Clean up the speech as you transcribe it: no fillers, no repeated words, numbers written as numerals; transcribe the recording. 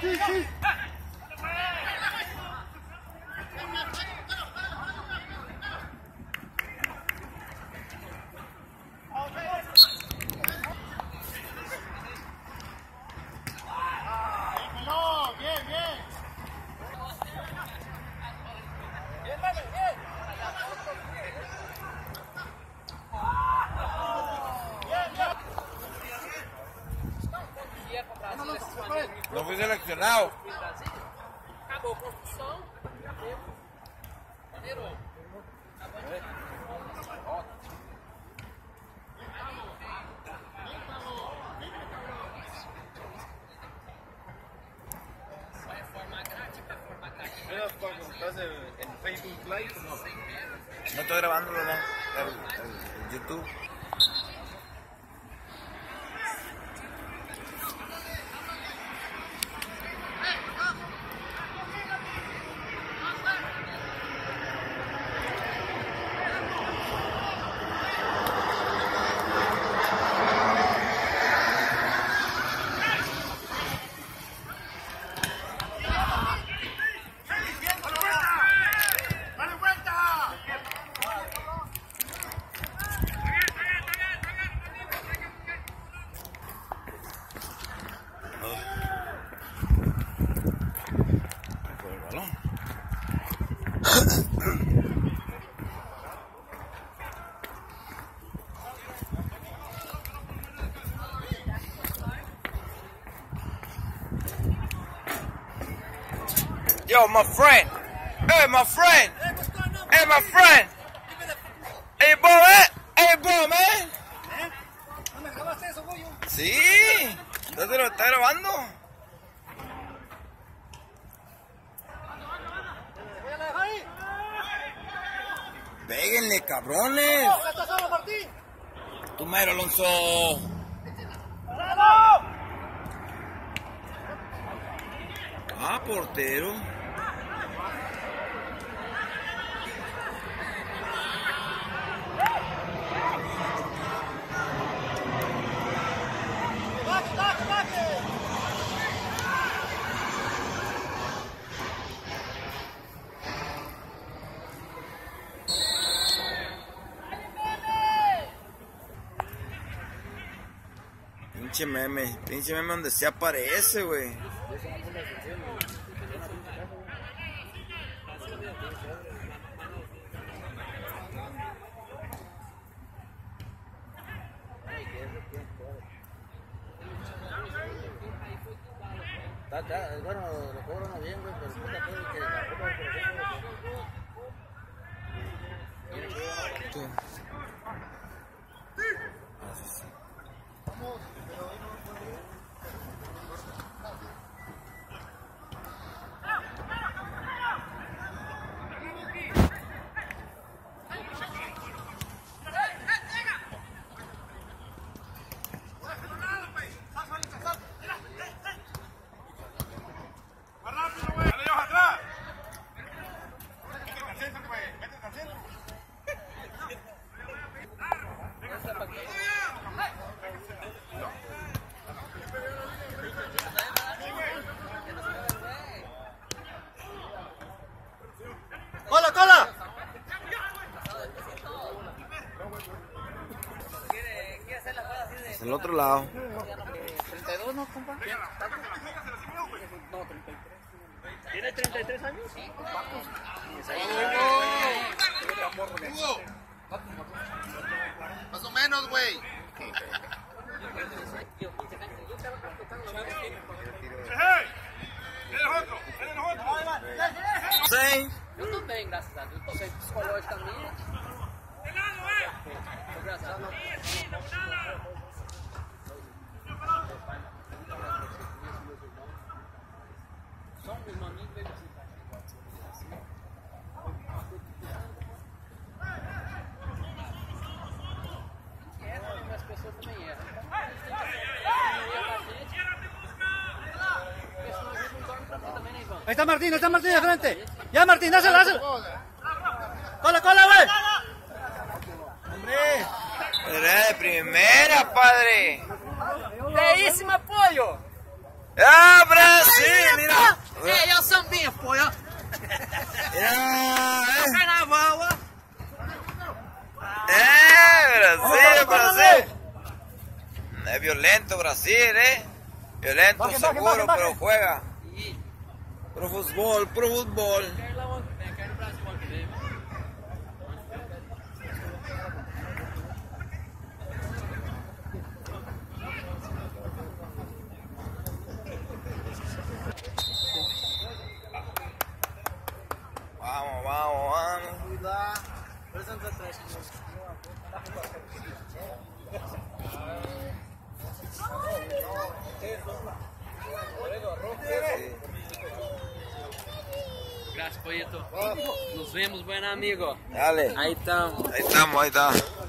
No fui seleccionado. Acabou a construção. Maneirou. Vai formar grátis, vai formar grátis. ¿Estás en Facebook Live? No estoy grabando el YouTube. Yo, my friend. Hey, my friend. Hey, my friend. Hey, bro, Hey, bro, man. ¿No me grabaste eso, güey? Sí. ¿Dónde lo está grabando? Péguenle, cabrones. ¡Ya está solo, Martín! Tu mero, Alonso. Ah, portero. Pinche meme donde se aparece, güey. Bueno, lo cobran bien, güey, pero puta todo que la copa de ¡Cola, cola! Es el otro lado. 32, ¿no, compa? No, 33. ¿Tiene 33 años? Sí. Más o menos, güey. Sí. Eu tô bem, graças a Deus. Tô bem psicologicamente. Graças a Deus. Só um irmão amigo veio visitar. As pessoas também erram. Ahí está Martín de frente. Ya, Martín, dásela, dásela. Cola, cola, güey. Hombre. Era de primera, padre. Belíssimo apoio! ¡Ah, Brasil! Así, ¿eh? Violento, Bajen, seguro, bajen, bajen, pero juega. Pro fútbol, pro fútbol. Vamos, vamos, vamos. Gracias, pollito. Nos vemos, buen amigo. Dale. Ahí estamos. Ahí estamos, ahí estamos.